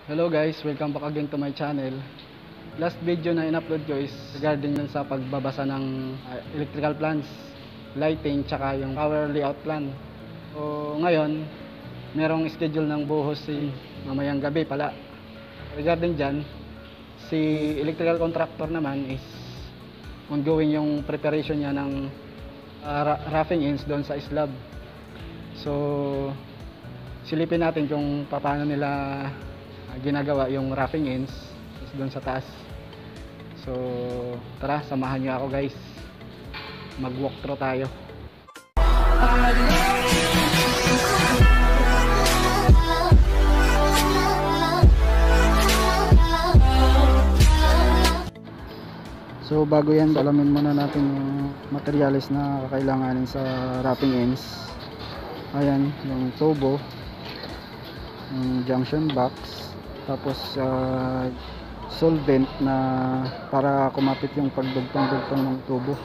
Hello guys, welcome back again to my channel. Last video na in-upload ko is regarding dun sa pagbabasa ng electrical plans, lighting, tsaka yung power layout plan. So ngayon, merong schedule ng buhos si mamayang gabi pala. Regarding dyan, si electrical contractor naman is ongoing yung preparation niya ng roughing ends doon sa slab. So silipin natin kung paano nila ginagawa yung roughing ends doon sa taas. So tara, samahan niyo ako guys, mag walk through tayo. So bago yan, alamin muna natin yung materials na kakailanganin sa roughing ends. Ayan, yung tubo, yung junction box, tapos solvent na para kumapit yung pagdugtong-dugtong ng tubo.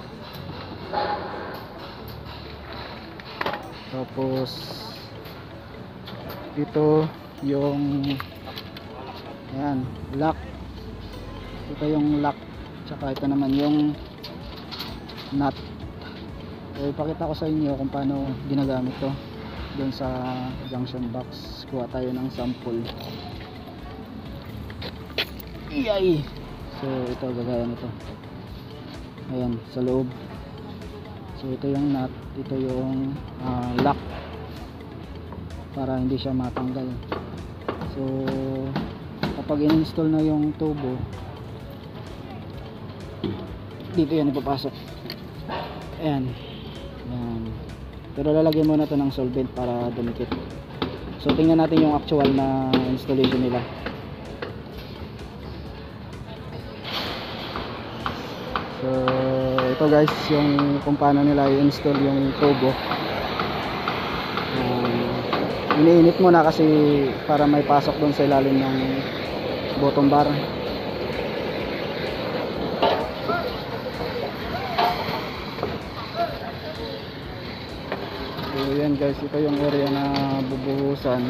Tapos ito yung ayan, lock. Ito yung lock, tsaka ito naman yung nut. So ipakita ko sa inyo kung paano ginagamit to doon sa junction box. Kuha tayo ng sample. Iyay! So ito, gagaya nito. Ayan, sa loob. So ito yung nut, ito yung lock para hindi siya matanggal. So kapag in-install na yung tubo, dito yan ipapasok. Ayan. Ayan. Pero lalagyan muna ito ng solvent para dumikit. So tingnan natin yung actual na installation nila. So ito guys, yung kung paano nila i-install yung tubo. Iniinit muna kasi para may pasok doon sa ilalim ng bottom bar. So yan guys, ito yung area na bubuhusan.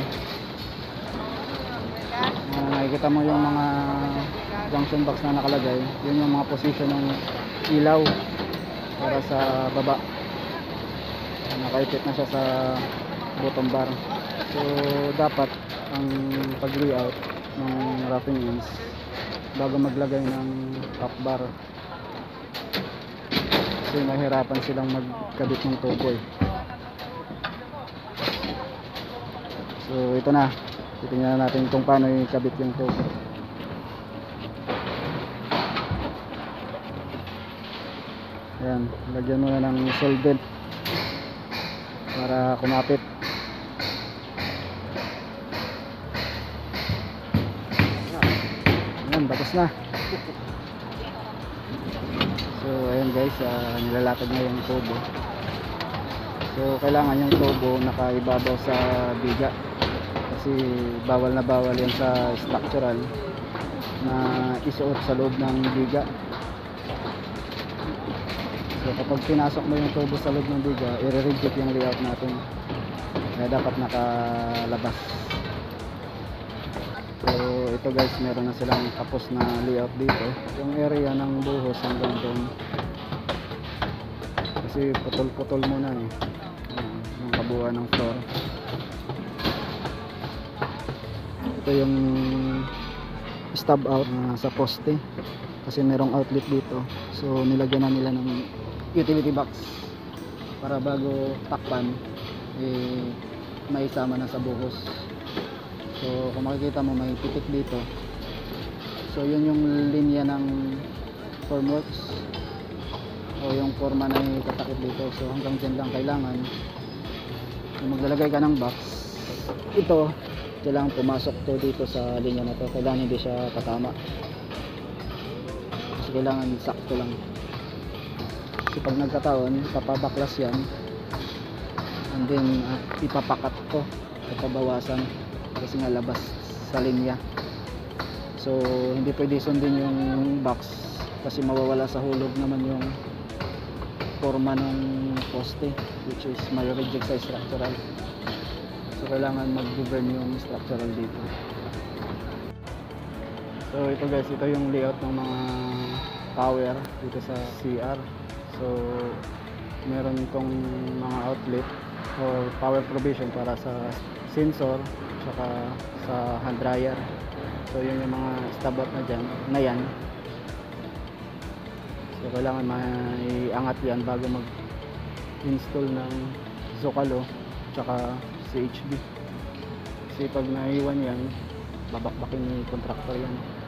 Nakikita mo yung mga junction box na nakalagay. Yun yung mga position ng ilaw para sa baba. Nakaipit na siya sa bottom bar. So dapat ang pag-layout ng roughing ends bago maglagay ng top bar, kasi mahirapan silang magkabit ng tubo eh. So ito na, titingnan natin kung paano ikabit yung tubo. Ayan, lagyan mo na ng solvent para kumapit. Ayan, tapos na. So ayan guys, nilalatag na yung tubo. So kailangan yung tubo nakaibabaw sa biga, kasi bawal na bawal yan sa structural na isuot sa loob ng biga. So kapag pinasok mo yung tubo sa loob ng biga, i-reject yung layout natin, kaya dapat nakalabas. So ito guys, meron na silang tapos na layout dito. Yung area ng buhos hanggang doon, kasi putol-putol muna eh yung kabuuan ng floor. Ito yung stub out sa poste, kasi merong outlet dito. So nilagyan na nila ng utility box para bago takpan may isama na sa buhos. So kung makikita mo, may titik dito. So yun yung linya ng formworks o yung forma na itatakip dito. So hanggang dyan lang kailangan. Kung maglalagay ka ng box, ito kailangan pumasok to dito sa linya na to. Kailangan hindi siya tatama, kasi kailangan sakto lang. Kasi pag nagkataon, papabaklas yan, and then ipapakat to, ipabawasan, kasi nga labas sa linya. So hindi pwede sundin yung box, kasi mawawala sa hulog naman yung forma ng poste, which is may reject sa structural. So kailangan mag-govern yung structural dito. So ito guys, ito yung layout ng mga tower dito sa CR. So meron itong mga outlet or power provision para sa sensor tsaka sa hand dryer. So yun yung mga stabot na dyan na yan. So kailangan maiangat yan bago mag install ng Zocalo tsaka CHB. Kasi pag naiwan yan, babakbakin ni contractor yan.